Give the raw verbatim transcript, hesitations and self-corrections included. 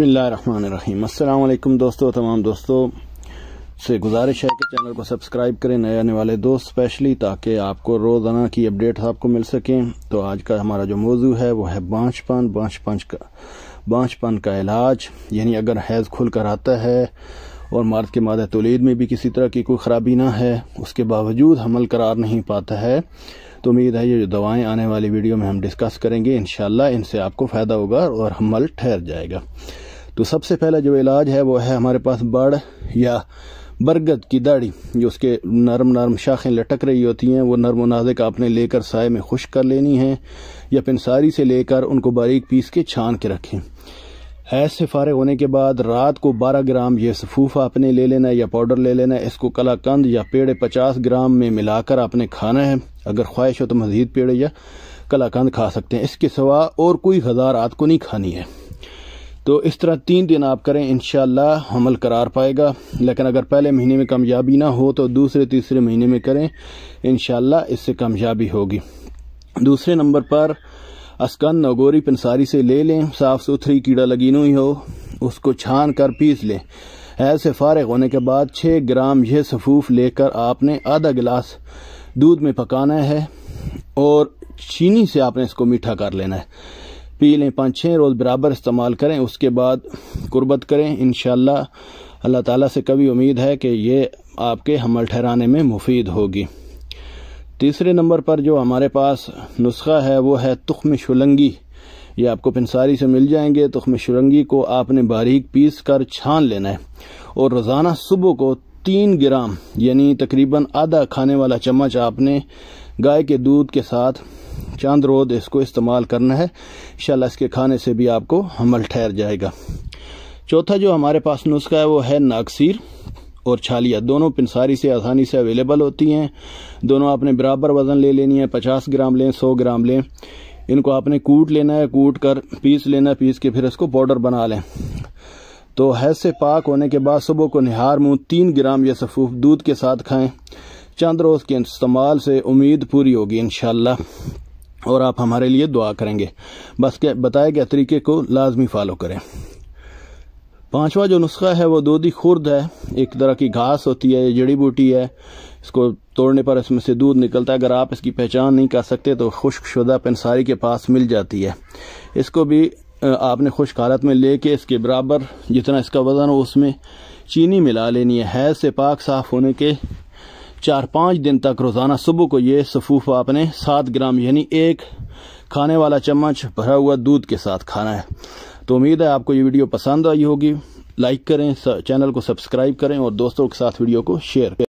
बिस्मिल्लाहिर्रहमानिर्रहीम। अस्सलाम वालेकुम दोस्तों, तमाम दोस्तों से गुजारिश है कि चैनल को सब्सक्राइब करें, नए आने वाले दोस्त स्पेशली, ताकि आपको रोज़ाना की अपडेट आपको मिल सकें। तो आज का हमारा जो मौजू है वो है बांझपन बांझपन का बांझपन का इलाज। यानी अगर हैज़ खुल कर आता है और मर्द के मादे तौलीद में भी किसी तरह की कोई ख़राबी ना है, उसके बावजूद हमल करार नहीं पाता है, तो उम्मीद है ये जो दवाएं आने वाली वीडियो में हम डिस्कस करेंगे, इंशाल्लाह इनसे आपको फ़ायदा होगा और हमल ठहर जाएगा। तो सबसे पहला जो इलाज है वो है हमारे पास बड़ या बरगद की दाढ़ी, जो उसके नरम नरम शाखें लटक रही होती हैं, वो नरम नाजुक आपने लेकर साए में खुश्क कर लेनी है, या पिंसारी से लेकर उनको बारीक पीस के छान के रखें। हैज से फारिग होने के बाद रात को बारह ग्राम ये सफूफ आपने ले लेना है या पाउडर ले लेना है। इसको कलाकंद या पेड़े पचास ग्राम में मिलाकर आपने खाना है। अगर ख्वाहिश हो तो मजीद पेड़े या कलाकंद खा सकते हैं। इसके सिवा और कोई ग़िज़ा रात को नहीं खानी है। तो इस तरह तीन दिन आप करें, इंशाल्लाह हमल करार पाएगा। लेकिन अगर पहले महीने में कामयाबी ना हो तो दूसरे तीसरे महीने में करें, इंशाल्लाह इससे कामयाबी होगी। दूसरे नंबर पर अस्कन नगोरी पंसारी से ले लें, साफ सुथरी, कीड़ा लगी नहीं हो, उसको छान कर पीस लें। ऐसे फारिग होने के बाद छः ग्राम यह सफूफ लेकर आपने आधा गिलास दूध में पकाना है और चीनी से आपने इसको मीठा कर लेना है। पी लें, पाँच छः रोज़ बराबर इस्तेमाल करें, उसके बाद कुर्बत करें। इंशाल्लाह अल्लाह ताला से कभी उम्मीद है कि ये आपके हमल ठहराने में मुफीद होगी। तीसरे नंबर पर जो हमारे पास नुस्खा है वो है तुख्म शुलंगी। ये आपको पंसारी से मिल जाएंगे। तुख्म शुलंगी को आपने बारीक पीस कर छान लेना है और रोज़ाना सुबह को तीन ग्राम यानी तकरीबन आधा खाने वाला चम्मच आपने गाय के दूध के साथ चंद रोज इसको इस्तेमाल करना है। इंशाल्लाह इसके खाने से भी आपको हमल ठहर जाएगा। चौथा जो हमारे पास नुस्खा है वो है नागसीर और छालिया। दोनों पंसारी से आसानी से अवेलेबल होती हैं। दोनों आपने बराबर वज़न ले लेनी है, पचास ग्राम लें, सौ ग्राम लें। इनको आपने कूट लेना है, कूट कर पीस लेना है, पीस के फिर इसको पाउडर बना लें। तो हैज से पाक होने के बाद सुबह को निहार मुँह तीन ग्राम या सफूफ दूध के साथ खाएं। चंद रोज़ के इस्तेमाल से उम्मीद पूरी होगी इंशाल्लाह, और आप हमारे लिए दुआ करेंगे। बस के बताए गए तरीके को लाजमी फॉलो करें। पांचवा जो नुस्खा है वो दूधी खुर्द है। एक तरह की घास होती है, ये जड़ी बूटी है। इसको तोड़ने पर इसमें से दूध निकलता है। अगर आप इसकी पहचान नहीं कर सकते तो खुश्क शुदा पंसारी के पास मिल जाती है। इसको भी आपने खुश्क हालत में लेके इसके बराबर जितना इसका वजन हो उसमें चीनी मिला लेनी है। हैज से पाक साफ होने के चार पाँच दिन तक रोज़ाना सुबह को ये सफूफ आपने सात ग्राम यानी एक खाने वाला चम्मच भरा हुआ दूध के साथ खाना है। तो उम्मीद है आपको ये वीडियो पसंद आई होगी। लाइक करें, चैनल को सब्सक्राइब करें और दोस्तों के साथ वीडियो को शेयर करें।